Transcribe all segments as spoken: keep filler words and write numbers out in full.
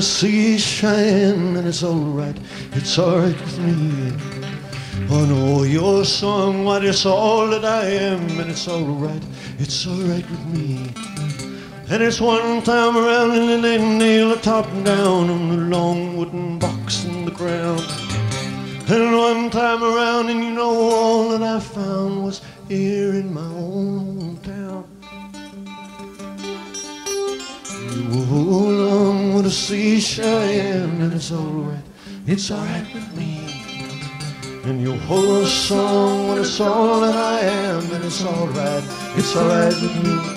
sea shine, and it's alright, it's alright with me. I know your song, what is all that I am, and it's alright, it's alright with me. And it's one time around and they nail the top down on the long wooden box in the ground. And one time around and you know all that I found was here in my own hometown. You roll along with the sea shine, and it's alright, it's alright with me. And your whole song, when it's all that I am, and it's alright, it's alright with me.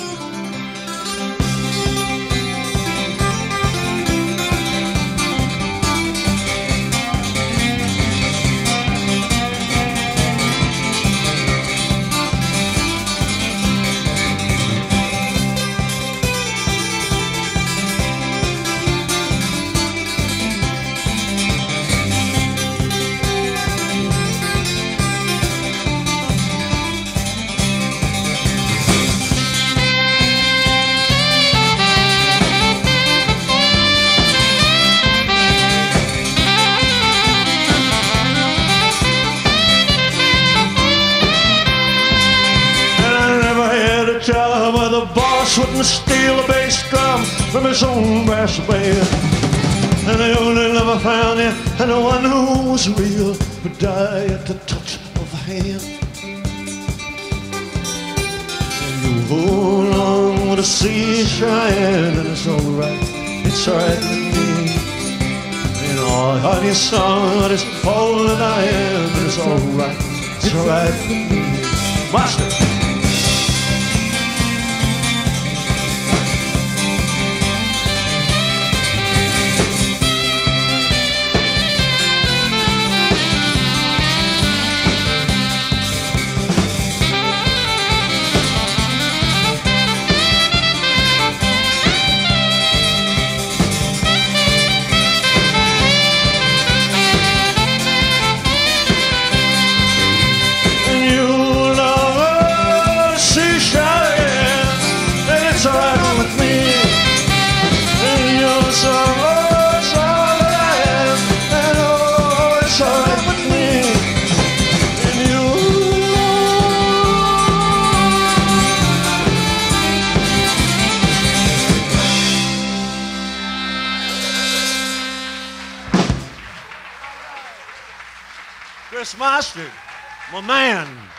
Job where the boss wouldn't steal a bass drum from his own brass band. And the only love I found, yeah, and the one who was real, would die at the touch of a hand. And you hold on with the sea shine, and it's alright, it's alright with me. You know, I heard your song, but it's all that I am, and it's alright, it's alright with me. Master! Chris Mostert, my man.